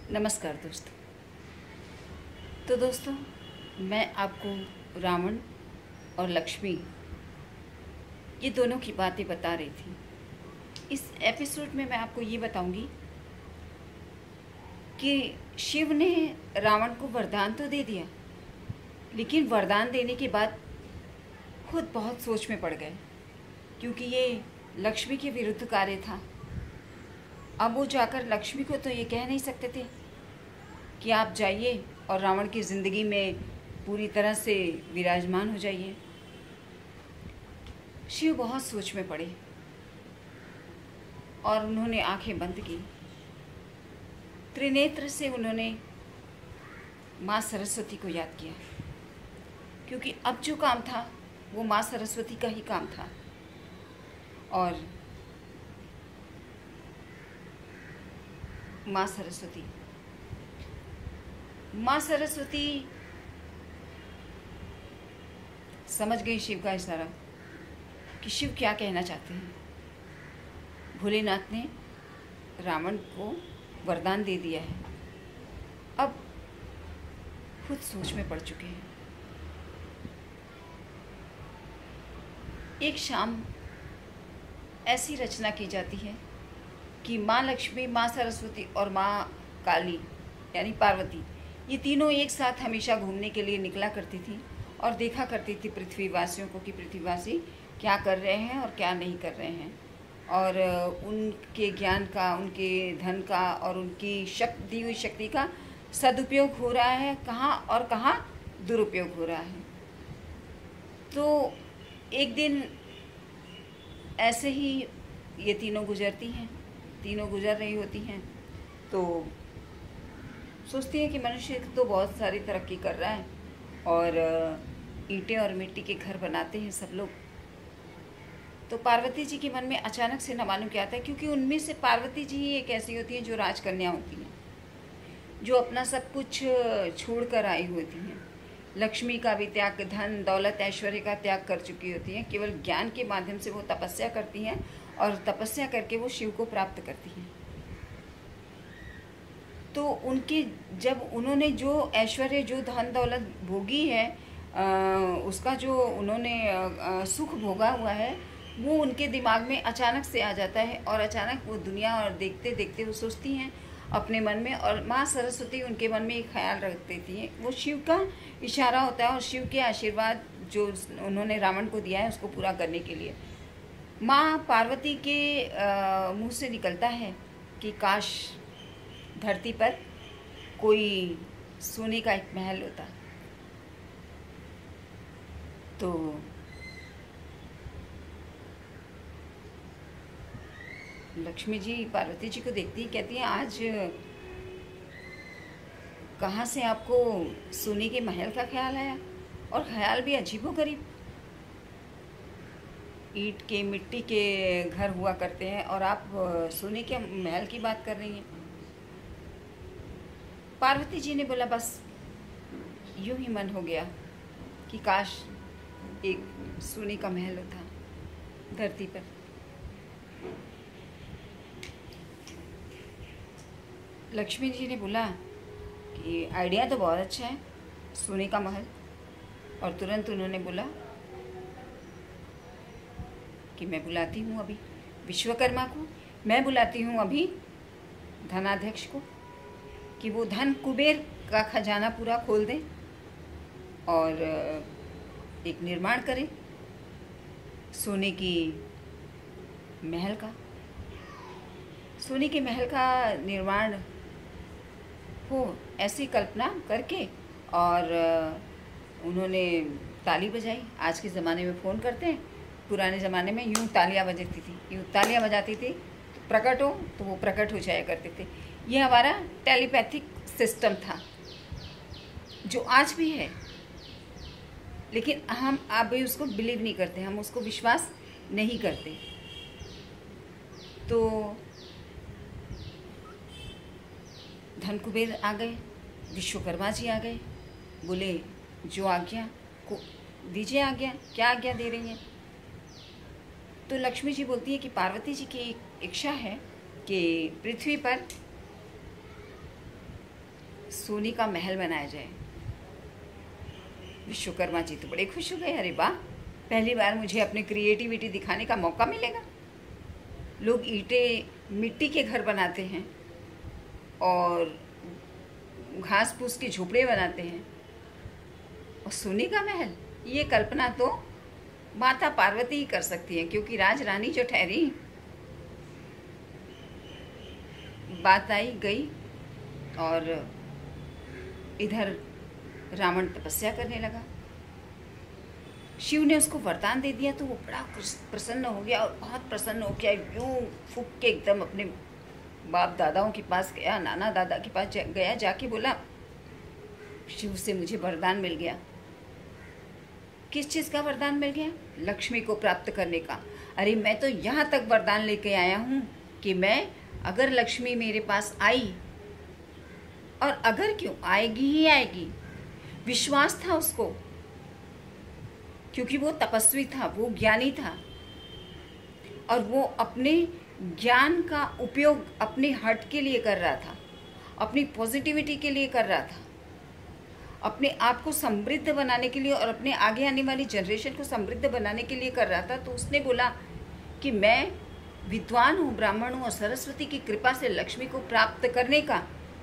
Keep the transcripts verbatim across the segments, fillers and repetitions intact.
नमस्कार दोस्तों। तो दोस्तों, मैं आपको रावण और लक्ष्मी ये दोनों की बातें बता रही थी। इस एपिसोड में मैं आपको ये बताऊंगी कि शिव ने रावण को वरदान तो दे दिया, लेकिन वरदान देने के बाद खुद बहुत सोच में पड़ गए, क्योंकि ये लक्ष्मी के विरुद्ध कार्य था। अब वो जाकर लक्ष्मी को तो ये कह नहीं सकते थे कि आप जाइए और रावण की ज़िंदगी में पूरी तरह से विराजमान हो जाइए। शिव बहुत सोच में पड़े और उन्होंने आंखें बंद की। त्रिनेत्र से उन्होंने माँ सरस्वती को याद किया, क्योंकि अब जो काम था वो माँ सरस्वती का ही काम था। और माँ सरस्वती माँ सरस्वती समझ गई शिव का इशारा कि शिव क्या कहना चाहते हैं। भोलेनाथ ने रावण को वरदान दे दिया है, अब खुद सोच में पड़ चुके हैं। एक शाम ऐसी रचना की जाती है कि माँ लक्ष्मी, माँ सरस्वती और माँ काली यानी पार्वती, ये तीनों एक साथ हमेशा घूमने के लिए निकला करती थी और देखा करती थी पृथ्वीवासियों को कि पृथ्वीवासी क्या कर रहे हैं और क्या नहीं कर रहे हैं, और उनके ज्ञान का, उनके धन का और उनकी शक्ति, दी हुई शक्ति का सदुपयोग हो रहा है कहाँ और कहाँ दुरुपयोग हो रहा है। तो एक दिन ऐसे ही ये तीनों गुजरती हैं तीनों गुजर रही होती हैं, तो सोचती है कि मनुष्य तो बहुत सारी तरक्की कर रहा है और ईंटें और मिट्टी के घर बनाते हैं सब लोग। तो पार्वती जी के मन में अचानक से न मालूम क्या आता है, क्योंकि उनमें से पार्वती जी ही एक ऐसी होती हैं जो राजकन्या होती हैं, जो अपना सब कुछ छोड़ कर आई होती हैं। लक्ष्मी का भी त्याग, धन दौलत ऐश्वर्य का त्याग कर चुकी होती हैं। केवल ज्ञान के माध्यम से वो तपस्या करती हैं और तपस्या करके वो शिव को प्राप्त करती हैं। तो उनके जब उन्होंने जो ऐश्वर्य, जो धन दौलत भोगी है, आ, उसका जो उन्होंने आ, सुख भोगा हुआ है, वो उनके दिमाग में अचानक से आ जाता है और अचानक वो दुनिया और देखते देखते वो सोचती हैं अपने मन में, और माँ सरस्वती उनके मन में एक ख्याल रख देती है। वो शिव का इशारा होता है और शिव के आशीर्वाद जो उन्होंने रावण को दिया है उसको पूरा करने के लिए माँ पार्वती के मुंह से निकलता है कि काश धरती पर कोई सोने का एक महल होता। तो लक्ष्मी जी पार्वती जी को देखती है, कहती हैं आज कहाँ से आपको सोने के महल का ख्याल आया, और ख्याल भी अजीबोगरीब। ईंट के, मिट्टी के घर हुआ करते हैं और आप सोने के महल की बात कर रही हैं। पार्वती जी ने बोला, बस यूं ही मन हो गया कि काश एक सोने का महल होता धरती पर। लक्ष्मी जी ने बोला कि आइडिया तो बहुत अच्छा है, सोने का महल। और तुरंत उन्होंने बोला कि मैं बुलाती हूँ अभी विश्वकर्मा को, मैं बुलाती हूँ अभी धनाध्यक्ष को, कि वो धन कुबेर का खजाना पूरा खोल दें और एक निर्माण करें सोने की महल का। सोने के महल का निर्माण हो ऐसी कल्पना करके, और उन्होंने ताली बजाई। आज के ज़माने में फ़ोन करते हैं, पुराने ज़माने में यूँ तालियां बजती थी, यूँ तालियां बजाती थी, तो प्रकट हो तो वो प्रकट हो जाया करते थे। ये हमारा टेलीपैथिक सिस्टम था, जो आज भी है, लेकिन हम अभी उसको बिलीव नहीं करते, हम उसको विश्वास नहीं करते। तो धन कुबेर आ गए, विश्वकर्मा जी आ गए, बोले जो आज्ञा को दीजिए आज्ञा, क्या आज्ञा दे रही हैं। तो लक्ष्मी जी बोलती है कि पार्वती जी की इच्छा है कि पृथ्वी पर सोने का महल बनाया जाए। विश्वकर्मा जी तो बड़े खुश हो गए, अरे वाह, पहली बार मुझे अपनी क्रिएटिविटी दिखाने का मौका मिलेगा। लोग ईंटें मिट्टी के घर बनाते हैं और घास फूस के झोपड़े बनाते हैं, और सोने का महल, ये कल्पना तो माता पार्वती ही कर सकती है, क्योंकि राज रानी जो ठहरी। बात आई गई और इधर रावण तपस्या करने लगा। शिव ने उसको वरदान दे दिया तो वो बड़ा प्रसन्न हो गया, और बहुत प्रसन्न हो गया, यूं फूक के एकदम अपने बाप दादाओं के पास गया, नाना दादा के पास गया, जाके बोला शिव से मुझे वरदान मिल गया। किस चीज़ का वरदान मिल गया? लक्ष्मी को प्राप्त करने का। अरे मैं तो यहाँ तक वरदान लेके आया हूँ कि मैं, अगर लक्ष्मी मेरे पास आई, और अगर क्यों आएगी ही आएगी, विश्वास था उसको, क्योंकि वो तपस्वी था, वो ज्ञानी था, और वो अपने ज्ञान का उपयोग अपने हट के लिए कर रहा था, अपनी पॉजिटिविटी के लिए कर रहा था, अपने आप को समृद्ध बनाने के लिए और अपने आगे आने वाली जनरेशन को समृद्ध बनाने के लिए कर रहा था। तो उसने बोला कि मैं विद्वान हूँ, ब्राह्मण हूँ, और सरस्वती की कृपा से लक्ष्मी को प्राप्त करने का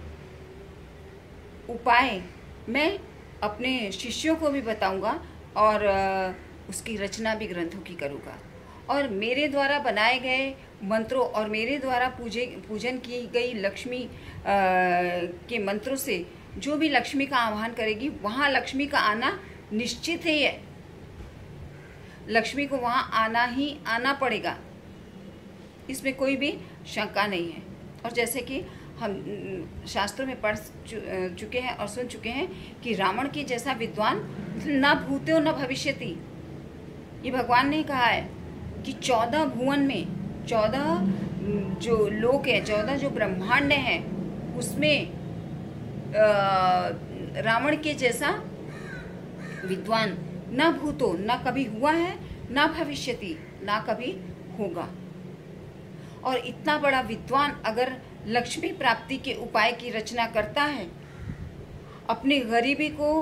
उपाय मैं अपने शिष्यों को भी बताऊंगा, और उसकी रचना भी ग्रंथों की करूँगा, और मेरे द्वारा बनाए गए मंत्रों और मेरे द्वारा पूजे पूजन की गई लक्ष्मी के मंत्रों से जो भी लक्ष्मी का आह्वान करेगी, वहाँ लक्ष्मी का आना निश्चित ही है। लक्ष्मी को वहाँ आना ही आना पड़ेगा, इसमें कोई भी शंका नहीं है। और जैसे कि हम शास्त्रों में पढ़ चुके हैं और सुन चुके हैं कि रावण के जैसा विद्वान न भूतो न भविष्यति, ये भगवान ने कहा है कि चौदह भुवन में, चौदह जो लोक है, चौदह जो ब्रह्मांड हैं, उसमें रावण के जैसा विद्वान न भूतो, न कभी हुआ है, न भविष्यति, न कभी होगा। और इतना बड़ा विद्वान अगर लक्ष्मी प्राप्ति के उपाय की रचना करता है, अपनी गरीबी को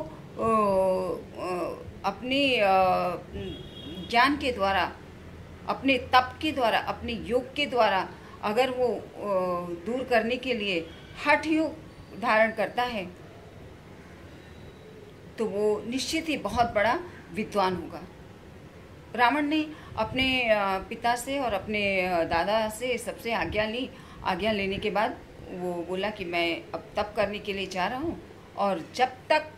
अपने ज्ञान के द्वारा, अपने तप के द्वारा, अपने योग के द्वारा अगर वो दूर करने के लिए हठ योग धारण करता है, तो वो निश्चित ही बहुत बड़ा विद्वान होगा। रावण ने अपने पिता से और अपने दादा से सबसे आज्ञा ली। आज्ञा लेने के बाद वो बोला कि मैं अब तप करने के लिए जा रहा हूँ, और जब तक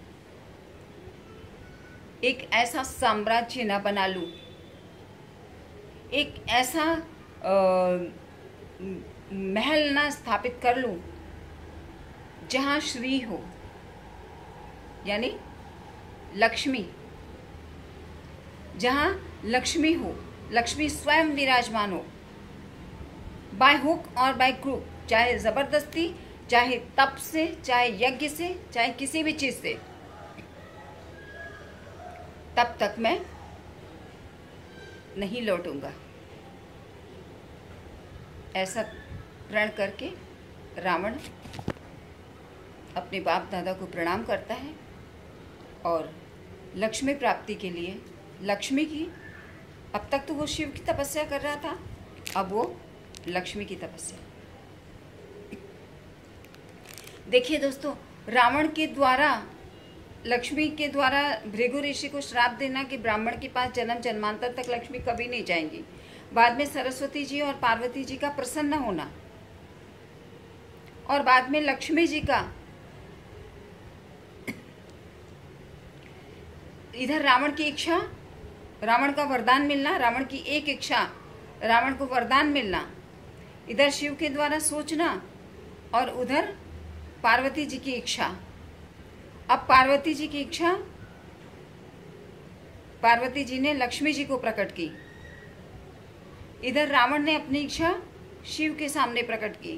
एक ऐसा साम्राज्य न बना लूँ, एक ऐसा आ, महल न स्थापित कर लूँ जहाँ श्री हो, यानी लक्ष्मी, जहाँ लक्ष्मी हो, लक्ष्मी स्वयं विराजमान हो, बाय हुक और बाय क्रूक, चाहे ज़बरदस्ती, चाहे तप से, चाहे यज्ञ से, चाहे किसी भी चीज़ से, तब तक मैं नहीं लौटूंगा। ऐसा प्रण करके रावण अपने बाप दादा को प्रणाम करता है, और लक्ष्मी प्राप्ति के लिए, लक्ष्मी की, अब तक तो वो शिव की तपस्या कर रहा था, अब वो लक्ष्मी की तपस्या। देखिए दोस्तों, रावण के द्वारा, लक्ष्मी के द्वारा भृगु ऋषि को श्राप देना कि ब्राह्मण के पास जन्म जन्मांतर तक लक्ष्मी कभी नहीं जाएंगी, बाद में सरस्वती जी और पार्वती जी का प्रसन्न होना, और बाद में लक्ष्मी जी का, इधर रावण की इच्छा, रावण का वरदान मिलना, रावण की एक इच्छा, रावण को वरदान मिलना, इधर शिव के द्वारा सोचना, और उधर पार्वती जी की इच्छा। अब पार्वती जी की इच्छा, पार्वती जी ने लक्ष्मी जी को प्रकट की, इधर रावण ने अपनी इच्छा शिव के सामने प्रकट की।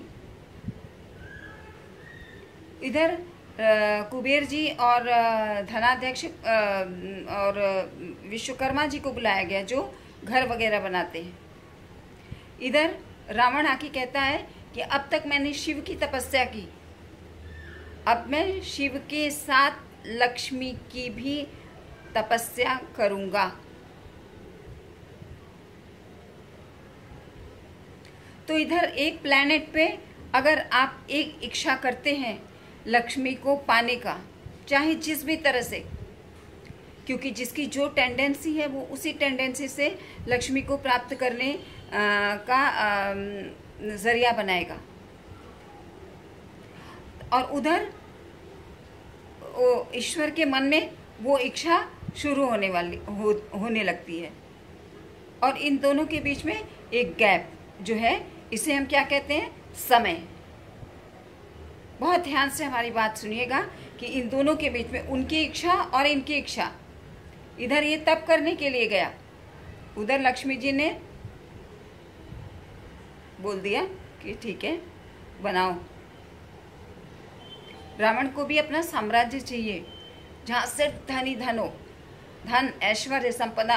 इधर कुबेर जी और धनाध्यक्ष और विश्वकर्मा जी को बुलाया गया जो घर वगैरह बनाते हैं। इधर रावण आके कहता है कि अब तक मैंने शिव की तपस्या की, अब मैं शिव के साथ लक्ष्मी की भी तपस्या करूँगा। तो इधर एक प्लैनेट पे अगर आप एक इच्छा करते हैं लक्ष्मी को पाने का, चाहे जिस भी तरह से, क्योंकि जिसकी जो टेंडेंसी है वो उसी टेंडेंसी से लक्ष्मी को प्राप्त करने आ, का आ, जरिया बनाएगा। और उधर वो ईश्वर के मन में वो इच्छा शुरू होने वाली हो, होने लगती है। और इन दोनों के बीच में एक गैप जो है, इसे हम क्या कहते हैं? समय। बहुत ध्यान से हमारी बात सुनिएगा कि इन दोनों के बीच में उनकी इच्छा और इनकी इच्छा। इधर ये तप करने के लिए गया, उधर लक्ष्मी जी ने बोल दिया कि ठीक है बनाओ। रावण को भी अपना साम्राज्य चाहिए जहाँ सिर्फ धन ही धन हो, धन, ऐश्वर्य, संपदा।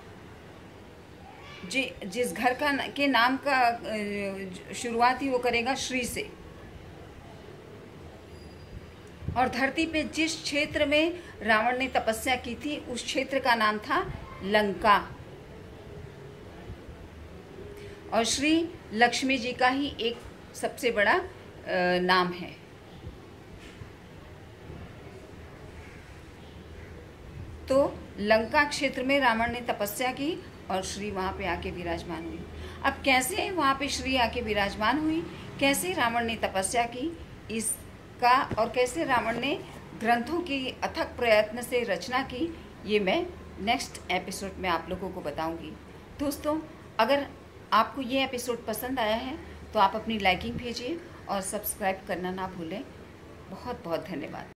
जी जिस घर का के नाम का शुरुआत ही वो करेगा श्री से। और धरती पे जिस क्षेत्र में रावण ने तपस्या की थी उस क्षेत्र का नाम था लंका। और श्री लक्ष्मी जी का ही एक सबसे बड़ा नाम है। तो लंका क्षेत्र में रावण ने तपस्या की और श्री वहाँ पे आके विराजमान हुई। अब कैसे वहाँ पे श्री आके विराजमान हुई, कैसे रावण ने तपस्या की इसका, और कैसे रावण ने ग्रंथों की अथक प्रयत्न से रचना की, ये मैं नेक्स्ट एपिसोड में आप लोगों को बताऊंगी। दोस्तों, अगर आपको ये एपिसोड पसंद आया है तो आप अपनी लाइकिंग भेजिए और सब्सक्राइब करना ना भूलें। बहुत बहुत धन्यवाद।